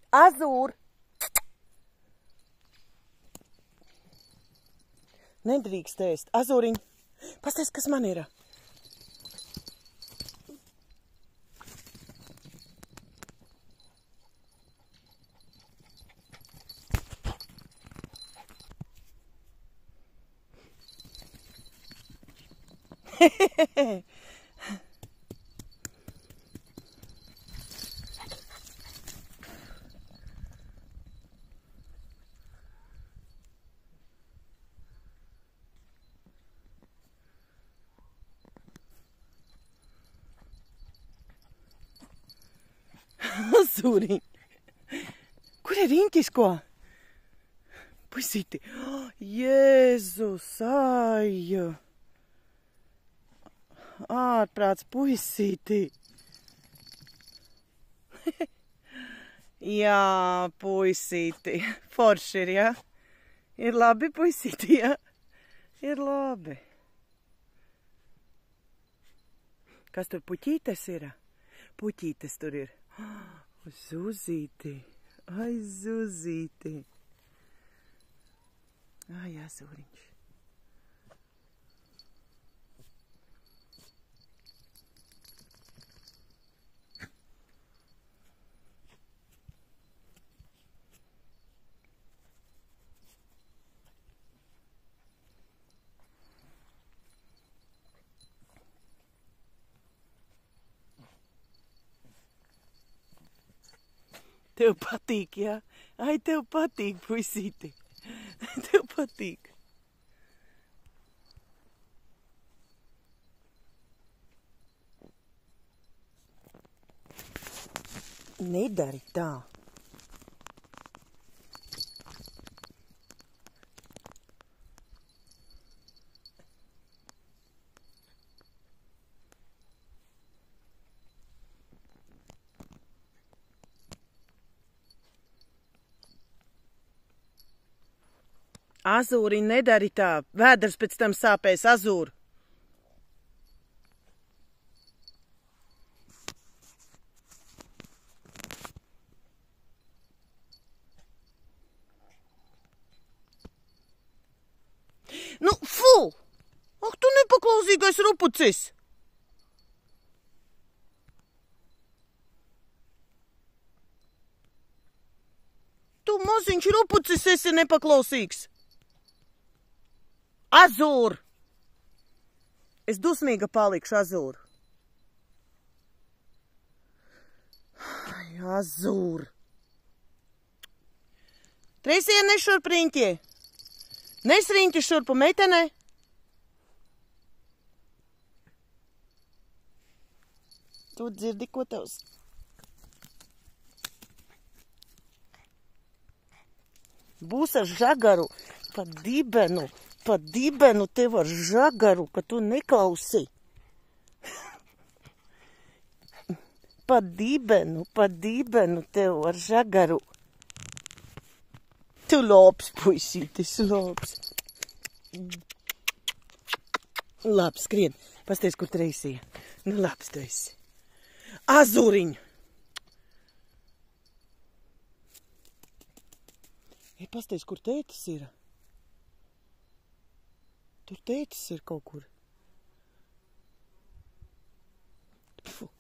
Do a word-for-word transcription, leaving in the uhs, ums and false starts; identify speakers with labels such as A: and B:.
A: Azūr! Nedrīkst ēst. Azūriņ, pasties, kas man ir? Hehehe. Azūriņ. Kur ir riņķis, ko? Puisīti. Jēzus, ai. Ārprāts, puisīti. Jā, puisīti. Forši ir, jā? Ir labi, puisīti, jā? Ir labi. Kas tur puķītes ir? Puķītes tur ir. Zuzīti. Ai, Zuzīti. Ai, Azūriņš. Tev patīk, jā? Ai, tev patīk, puisīti. Tev patīk. Nedari tā. Azūriņ, nedari tā. Vēders pēc tam sāpēs, Azūr. Nu, fu! Ak, tu nepaklausīgais rupucis! Tu maziņš rupucis esi nepaklausīgs! Azūr! Es dusmīga palikšu, Azūr. Ai, Azūr! Treisie, nešurp riņķi! Nes riņķi šurpu, meitenē! Tu dzirdi, ko tevs? Būs ar žagaru pa dibenu. Pa dibenu tev ar žagaru, ka tu neklausi. Pa dibenu, pa dibenu tev ar žagaru. Tu labs, puisītis, labs. Labs, skrien. Pasties, kur Treisija. Nu, labs tu esi. Azūriņ! Ej, pasties, kur tētis ir. Tur tētis ir kaut kur. Pfu.